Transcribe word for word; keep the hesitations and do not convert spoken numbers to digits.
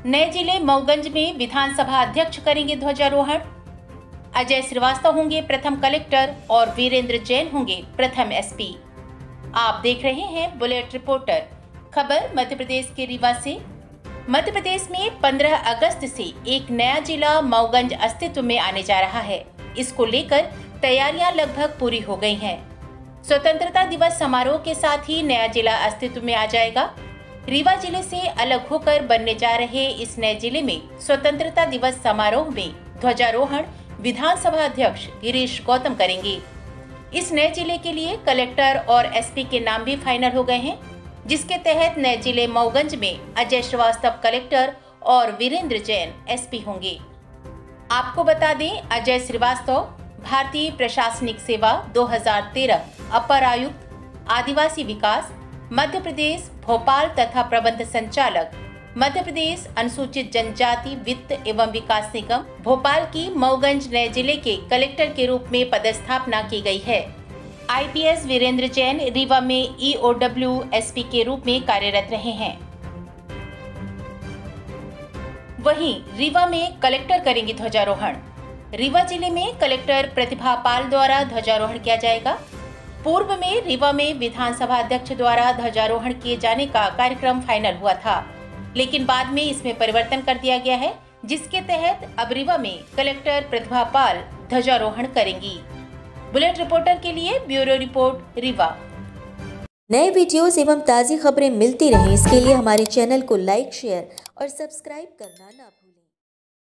नए जिले मऊगंज में विधानसभा अध्यक्ष करेंगे ध्वजारोहण। अजय श्रीवास्तव होंगे प्रथम कलेक्टर और वीरेंद्र जैन होंगे प्रथम एसपी। आप देख रहे हैं बुलेट रिपोर्टर। खबर मध्य प्रदेश के रीवा से। मध्य प्रदेश में पंद्रह अगस्त से एक नया जिला मऊगंज अस्तित्व में आने जा रहा है। इसको लेकर तैयारियां लगभग पूरी हो गई हैं। स्वतंत्रता दिवस समारोह के साथ ही नया जिला अस्तित्व में आ जाएगा। रीवा जिले से अलग होकर बनने जा रहे इस नए जिले में स्वतंत्रता दिवस समारोह में ध्वजारोहण विधानसभा अध्यक्ष गिरीश गौतम करेंगे। इस नए जिले के लिए कलेक्टर और एसपी के नाम भी फाइनल हो गए हैं, जिसके तहत नए जिले मऊगंज में अजय श्रीवास्तव कलेक्टर और वीरेंद्र जैन एसपी होंगे। आपको बता दें, अजय श्रीवास्तव भारतीय प्रशासनिक सेवा दो हज़ार तेरह अपर आयुक्त आदिवासी विकास मध्य प्रदेश भोपाल तथा प्रबंध संचालक मध्य प्रदेश अनुसूचित जनजाति वित्त एवं विकास निगम भोपाल की मऊगंज नए जिले के कलेक्टर के रूप में पदस्थापना की गई है। आईपीएस वीरेंद्र जैन रीवा में ईओडब्ल्यू एसपी के रूप में कार्यरत रहे हैं। वहीं रीवा में कलेक्टर करेंगे ध्वजारोहण। रीवा जिले में कलेक्टर प्रतिभा पाल द्वारा ध्वजारोहण किया जाएगा। पूर्व में रीवा में विधानसभा अध्यक्ष द्वारा ध्वजारोहण किए जाने का कार्यक्रम फाइनल हुआ था, लेकिन बाद में इसमें परिवर्तन कर दिया गया है, जिसके तहत अब रीवा में कलेक्टर प्रतिभा पाल ध्वजारोहण करेंगी। बुलेट रिपोर्टर के लिए ब्यूरो रिपोर्ट रीवा। नए वीडियोस एवं ताज़ी खबरें मिलती रहें, इसके लिए हमारे चैनल को लाइक, शेयर और सब्सक्राइब करना ना भूलें।